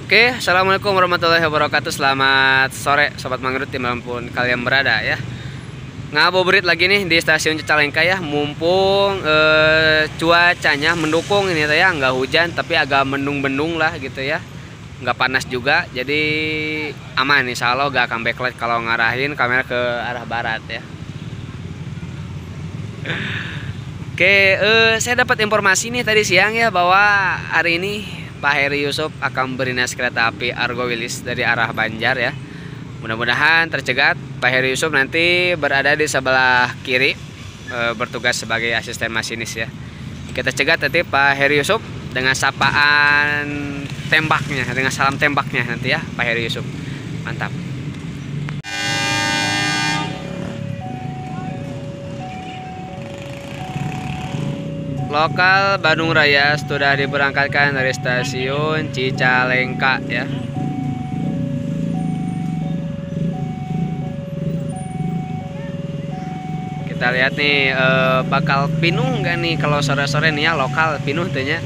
Oke, assalamualaikum warahmatullahi wabarakatuh. Selamat sore, sobat Mangrove dimanapun kalian berada ya. Ngabuburit lagi nih di stasiun Cicalengka ya. Mumpung cuacanya mendukung ini ya, nggak hujan tapi agak mendung-mendung lah gitu ya. Nggak panas juga, jadi aman. Insya Allah gak akan backlight kalau ngarahin kamera ke arah barat ya. Oke, saya dapat informasi nih tadi siang ya bahwa hari ini Pak Heri Yusuf akan berinas kereta api Argo Wilis dari arah Banjar ya. Mudah-mudahan tercegat. Pak Heri Yusuf nanti berada di sebelah kiri, bertugas sebagai asisten masinis ya. Kita cegat nanti Pak Heri Yusuf dengan sapaan tembaknya, dengan salam tembaknya nanti ya Pak Heri Yusuf. Mantap. Lokal Bandung Raya sudah diberangkatkan dari stasiun Cicalengka ya. Kita lihat nih bakal pinuh nggak nih kalau sore-sore nih ya, lokal pinuh tuhnya.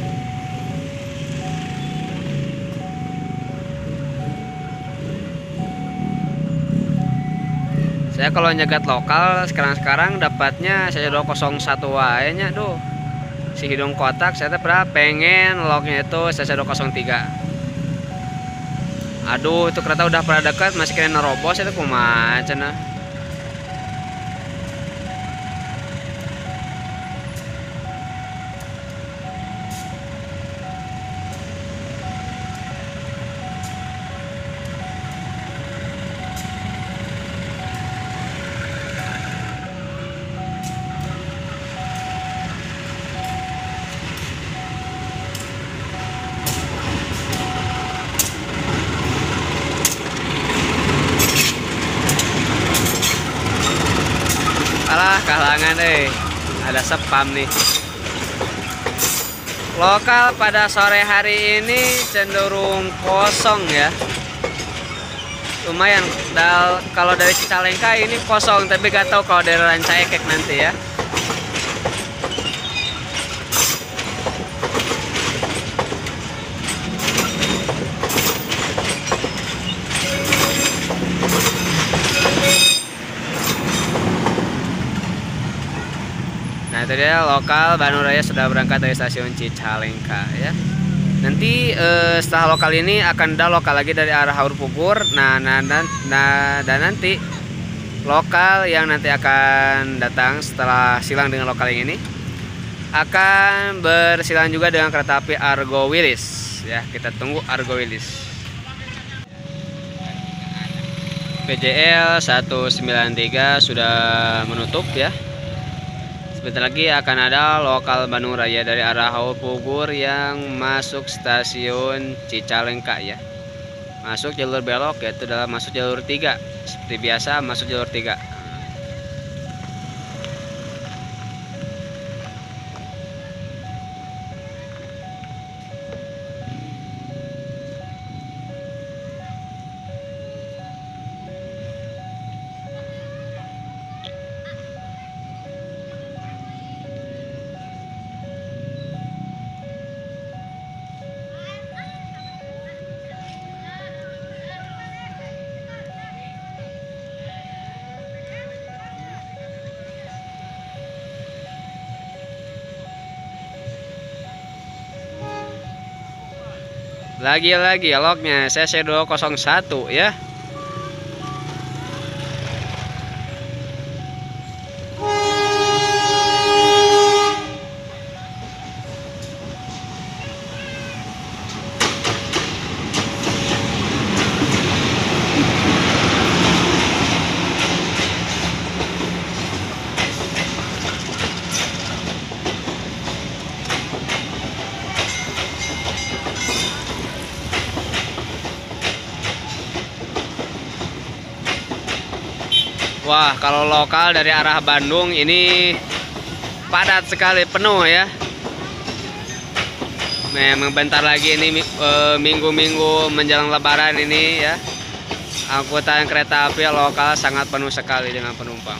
Saya kalau nyegat lokal sekarang dapatnya saya 201 wae nya tuh. Si hidung kotak saya pernah pengen loknya itu saya 203. Aduh, itu kereta udah pada dekat masih kena nerobos itu kumaha cenah. Alah, kalangan ada spam nih. Lokal pada sore hari ini cenderung kosong ya. Lumayan kalau dari Cicalengka ini kosong, tapi gak tahu kalau dari Rancaekek nanti ya. Nah itu dia lokal Bandung Raya sudah berangkat dari stasiun Cicalengka ya. Nanti setelah lokal ini akan ada lokal lagi dari arah Haur Pugur. Dan nanti lokal yang nanti akan datang setelah silang dengan lokal yang ini akan bersilang juga dengan kereta api Argo Wilis ya. Kita tunggu Argo Wilis. PJL 193 sudah menutup ya. Sebentar lagi akan ada lokal Bandung Raya dari arah Haur Pugur yang masuk stasiun Cicalengka ya. Masuk jalur belok yaitu dalam masuk jalur 3. Seperti biasa masuk jalur 3. Lagi-lagi loknya CC 201 ya. Wah, kalau lokal dari arah Bandung ini padat sekali, penuh ya. Memang bentar lagi ini minggu-minggu menjelang Lebaran ini ya. Angkutan kereta api lokal sangat penuh sekali dengan penumpang.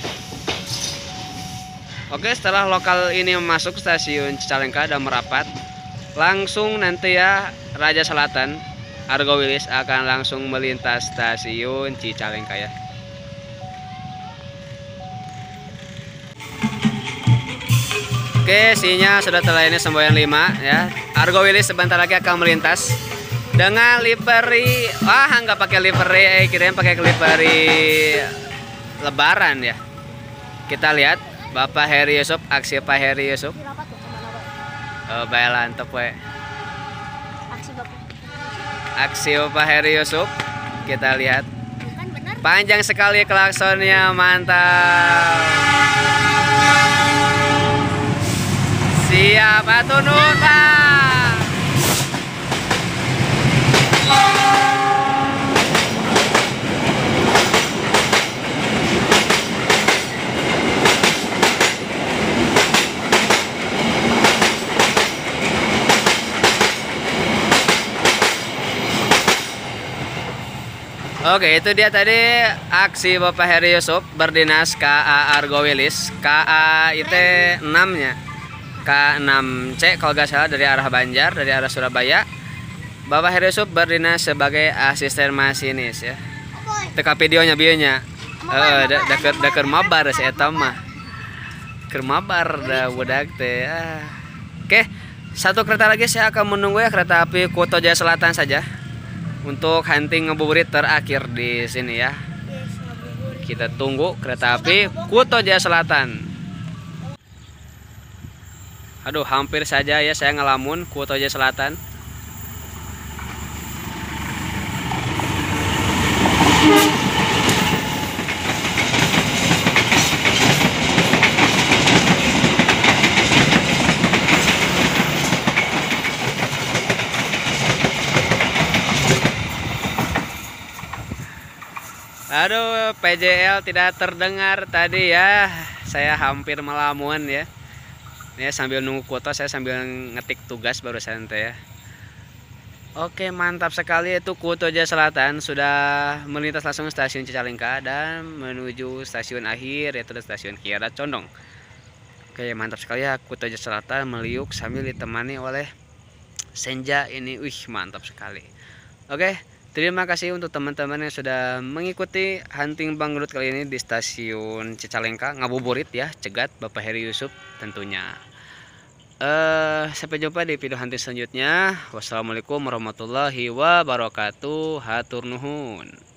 Oke, setelah lokal ini masuk stasiun Cicalengka dan merapat, langsung nanti ya Raja Selatan Argo Wilis akan langsung melintas stasiun Cicalengka ya. Oke, sinyal sudah terlayani semboyan 5 ya. Argo Wilis sebentar lagi akan melintas dengan livery. Nggak pakai livery, kirain pakai livery Lebaran ya. Kita lihat Bapak Heri Yusuf, aksi Pak Heri Yusuf. Baik we. Aksi Bapak Heri Yusuf. Kita lihat. Panjang sekali klaksonnya, mantap. Siap, atunun Pak. Oke, itu dia tadi aksi Bapak Heri Yusuf berdinas KA Argo Wilis, KA IT 6-nya. K6C kalau nggak salah, dari arah Banjar, dari arah Surabaya. Bapak Heri Yusuf berdinas sebagai asisten masinis ya. Teka videonya deker mabar si eta mah. Keur mabar da budak teh. Oke, satu kereta lagi saya akan menunggu ya, kereta api Kuto Jaya Selatan saja untuk hunting ngabuburit terakhir di sini ya. Kita tunggu kereta api Kuto Jaya Selatan. Aduh, hampir saja ya saya ngelamun Kuto Jaya Selatan. Aduh, PJL tidak terdengar tadi ya. Saya hampir melamun ya. Ini sambil nunggu kuota, saya sambil ngetik tugas barusan teh ya. Oke, mantap sekali, itu Kuto Jaya Selatan sudah melintas langsung stasiun Cicalengka dan menuju stasiun akhir, yaitu stasiun Kiara Condong. Oke, mantap sekali ya, Kuto Jaya Selatan meliuk sambil ditemani oleh senja ini. Mantap sekali. Oke, terima kasih untuk teman-teman yang sudah mengikuti hunting Bang Gedut kali ini di stasiun Cicalengka, ngabuburit ya, cegat Bapak Heri Yusuf tentunya. Sampai jumpa di video hunting selanjutnya. Wassalamualaikum warahmatullahi wabarakatuh. Hatur nuhun.